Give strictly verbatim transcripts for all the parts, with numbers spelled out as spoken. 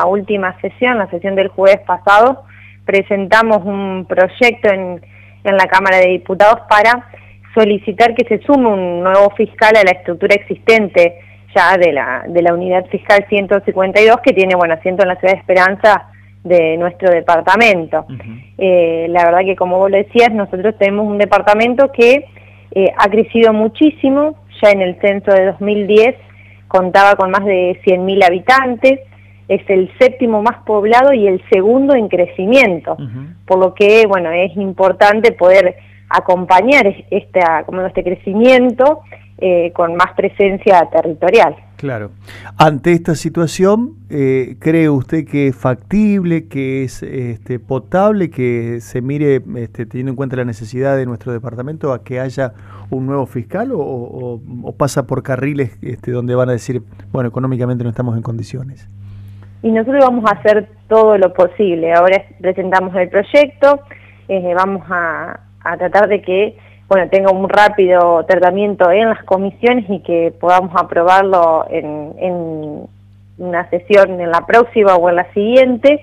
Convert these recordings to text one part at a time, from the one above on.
la última sesión, la sesión del jueves pasado, presentamos un proyecto en, en la Cámara de Diputados para solicitar que se sume un nuevo fiscal a la estructura existente ya de la, de la unidad fiscal ciento cincuenta y dos, que tiene, bueno, asiento en la ciudad de Esperanza de nuestro departamento. Uh-huh. eh, la verdad que, como vos lo decías, nosotros tenemos un departamento que eh, ha crecido muchísimo. Ya en el censo de dos mil diez contaba con más de cien mil habitantes, es el séptimo más poblado y el segundo en crecimiento, uh-huh. por lo que, bueno, es importante poder acompañar esta, como este crecimiento eh, con más presencia territorial. Claro. Ante esta situación, eh, ¿cree usted que es factible, que es este, potable, que se mire, este, teniendo en cuenta la necesidad de nuestro departamento, a que haya un nuevo fiscal, o, o, o pasa por carriles este, donde van a decir, bueno, económicamente no estamos en condiciones? Y nosotros vamos a hacer todo lo posible. Ahora presentamos el proyecto, eh, vamos a, a tratar de que, bueno, tenga un rápido tratamiento en las comisiones y que podamos aprobarlo en, en una sesión en la próxima o en la siguiente,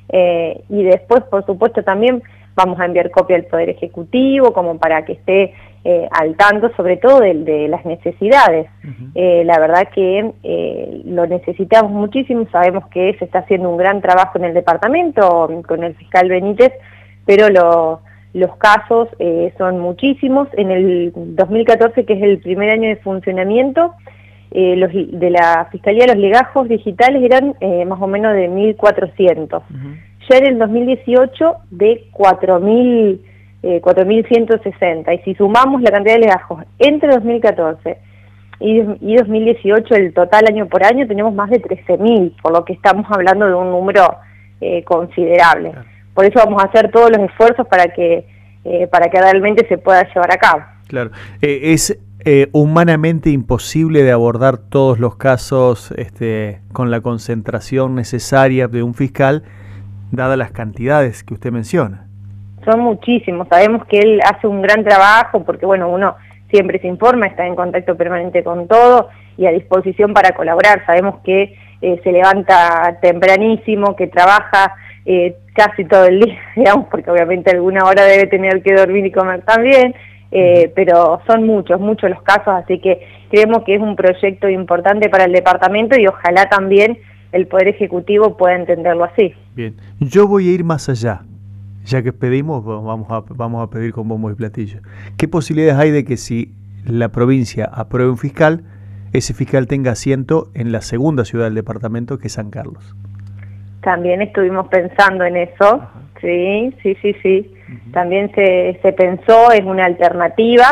eh, y después, por supuesto, también vamos a enviar copia al Poder Ejecutivo como para que esté eh, al tanto, sobre todo de, de las necesidades. Uh-huh. eh, la verdad que eh, lo necesitamos muchísimo, sabemos que se está haciendo un gran trabajo en el departamento con el fiscal Benítez, pero lo... Los casos eh, son muchísimos. En el dos mil catorce, que es el primer año de funcionamiento, eh, los, de la Fiscalía, los legajos digitales eran eh, más o menos de mil cuatrocientos. Uh-huh. Ya en el dos mil dieciocho, de cuatro mil ciento sesenta. Y si sumamos la cantidad de legajos entre dos mil catorce y, y dos mil dieciocho, el total año por año, tenemos más de trece mil, por lo que estamos hablando de un número eh, considerable. Claro. Por eso vamos a hacer todos los esfuerzos para que eh, para que realmente se pueda llevar a cabo. Claro. Eh, ¿Es eh, humanamente imposible de abordar todos los casos este, con la concentración necesaria de un fiscal, dadas las cantidades que usted menciona? Son muchísimos. Sabemos que él hace un gran trabajo porque, bueno, uno siempre se informa, está en contacto permanente con todo y a disposición para colaborar. Sabemos que eh, se levanta tempranísimo, que trabaja Eh, casi todo el día, digamos, porque obviamente alguna hora debe tener que dormir y comer también, eh, pero son muchos, muchos los casos, así que creemos que es un proyecto importante para el departamento y ojalá también el Poder Ejecutivo pueda entenderlo así. Bien, yo voy a ir más allá, ya que pedimos, vamos a, vamos a pedir con bombo y platillo. ¿Qué posibilidades hay de que si la provincia apruebe un fiscal, ese fiscal tenga asiento en la segunda ciudad del departamento, que es San Carlos? También estuvimos pensando en eso. Ajá. sí, sí, sí, sí. Uh-huh. También se, se pensó, es una alternativa,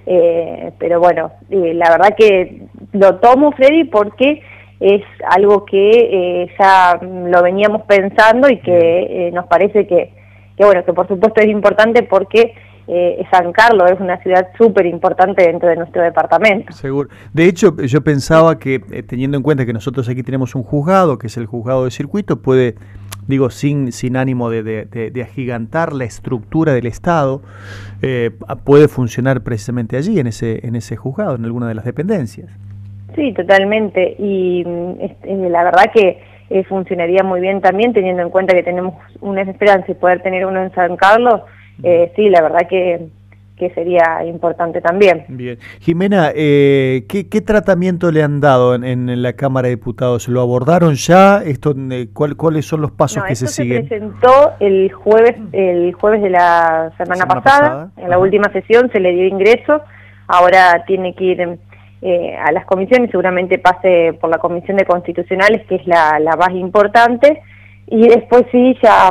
eh, pero bueno, eh, la verdad que lo tomo, Freddy, porque es algo que eh, ya lo veníamos pensando y que eh, nos parece que, que, bueno, que por supuesto es importante porque Eh, San Carlos es una ciudad súper importante dentro de nuestro departamento. Seguro. De hecho, yo pensaba que, eh, teniendo en cuenta que nosotros aquí tenemos un juzgado, que es el juzgado de circuito, puede, digo, sin, sin ánimo de, de, de, de agigantar la estructura del Estado, eh, puede funcionar precisamente allí, en ese, en ese juzgado, en alguna de las dependencias. Sí, totalmente. Y eh, la verdad que eh, funcionaría muy bien también, teniendo en cuenta que tenemos una esperanza y poder tener uno en San Carlos. Eh, sí, la verdad que, que sería importante también. Bien. Jimena, eh, ¿qué, ¿qué tratamiento le han dado en, en la Cámara de Diputados? ¿Lo abordaron ya? Esto, eh, ¿cuál, ¿Cuáles son los pasos no, que se siguen? Se presentó el jueves el jueves de la semana, semana pasada, pasada, en la Ajá. última sesión se le dio ingreso, ahora tiene que ir eh, a las comisiones, seguramente pase por la Comisión de Constitucionales, que es la, la más importante, y después sí ya...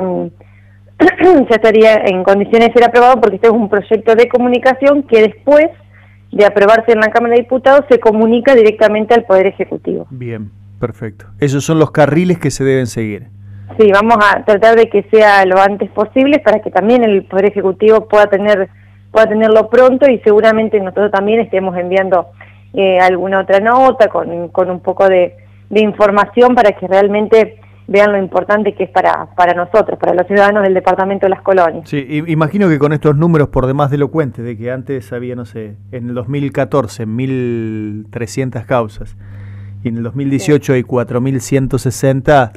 ya estaría en condiciones de ser aprobado porque este es un proyecto de comunicación que después de aprobarse en la Cámara de Diputados se comunica directamente al Poder Ejecutivo. Bien, perfecto. Esos son los carriles que se deben seguir. Sí, vamos a tratar de que sea lo antes posible para que también el Poder Ejecutivo pueda tener pueda tenerlo pronto y seguramente nosotros también estemos enviando eh, alguna otra nota con, con un poco de, de información para que realmente vean lo importante que es para, para nosotros, para los ciudadanos del departamento de Las Colonias. Sí, imagino que con estos números por demás de elocuentes, de que antes había, no sé, en el dos mil catorce mil trescientas causas, y en el dos mil dieciocho sí. hay cuatro mil ciento sesenta,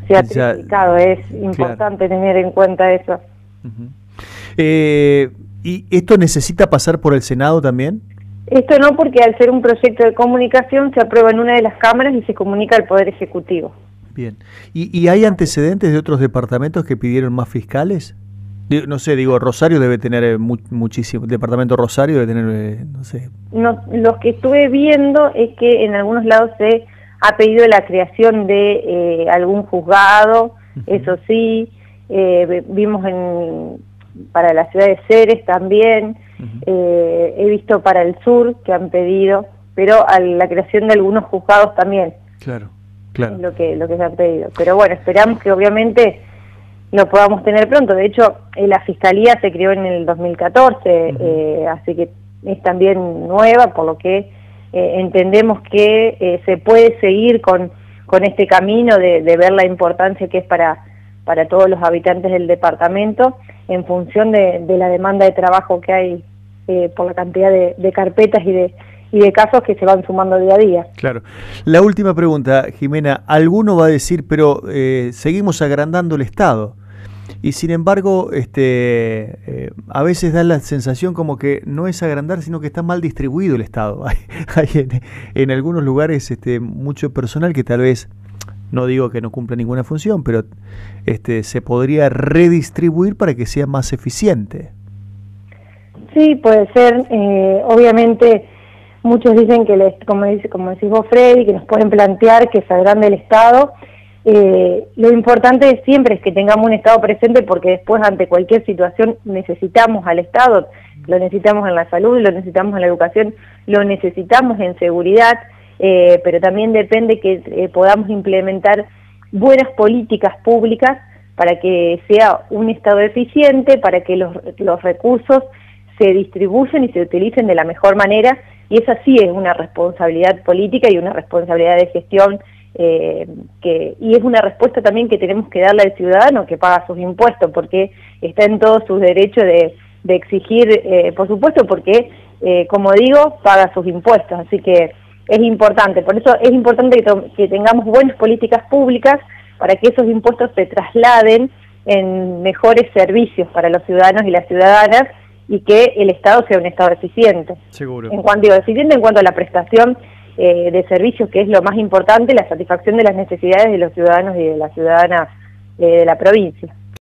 se ha triplicado, es importante claro. tener en cuenta eso. Uh-huh. eh, ¿Y esto necesita pasar por el Senado también? Esto no, porque al ser un proyecto de comunicación se aprueba en una de las cámaras y se comunica al Poder Ejecutivo. Bien. ¿Y, y hay antecedentes de otros departamentos que pidieron más fiscales? No sé, digo, Rosario debe tener mu muchísimo, el departamento Rosario debe tener, eh, no sé. No, lo que estuve viendo es que en algunos lados se ha pedido la creación de eh, algún juzgado, uh-huh. eso sí, eh, vimos en para la ciudad de Ceres también, uh-huh. eh, he visto para el sur que han pedido, pero a la creación de algunos juzgados también. Claro, claro. Es lo que, lo que se han pedido. Pero bueno, esperamos que obviamente lo podamos tener pronto. De hecho, eh, la Fiscalía se creó en el dos mil catorce, uh-huh. eh, así que es también nueva, por lo que eh, entendemos que eh, se puede seguir con, con este camino de, de ver la importancia que es para, para todos los habitantes del departamento, en función de, de la demanda de trabajo que hay eh, por la cantidad de, de carpetas y de, y de casos que se van sumando día a día. Claro. La última pregunta, Jimena. Alguno va a decir, pero eh, seguimos agrandando el Estado. Y sin embargo, este, eh, a veces da la sensación como que no es agrandar, sino que está mal distribuido el Estado. Hay, hay en, en algunos lugares este, mucho personal que tal vez, no digo que no cumpla ninguna función, pero este, se podría redistribuir para que sea más eficiente. Sí, puede ser. Eh, obviamente, muchos dicen que, les, como, dice, como decís vos, Freddy, que nos pueden plantear que se agrande el Estado. Eh, lo importante siempre es que tengamos un Estado presente, porque después ante cualquier situación necesitamos al Estado, lo necesitamos en la salud, lo necesitamos en la educación, lo necesitamos en seguridad, eh, pero también depende que eh, podamos implementar buenas políticas públicas para que sea un Estado eficiente, para que los, los recursos se distribuyan y se utilicen de la mejor manera, y esa sí es una responsabilidad política y una responsabilidad de gestión. Eh, que, y es una respuesta también que tenemos que darle al ciudadano que paga sus impuestos, porque está en todos sus derechos de, de exigir, eh, por supuesto, porque, eh, como digo, paga sus impuestos, así que es importante. Por eso es importante que, que tengamos buenas políticas públicas para que esos impuestos se trasladen en mejores servicios para los ciudadanos y las ciudadanas, y que el Estado sea un Estado eficiente. Seguro. En cuanto, digo, eficiente en cuanto a la prestación Eh, de servicios, que es lo más importante, la satisfacción de las necesidades de los ciudadanos y de las ciudadanas eh, de la provincia.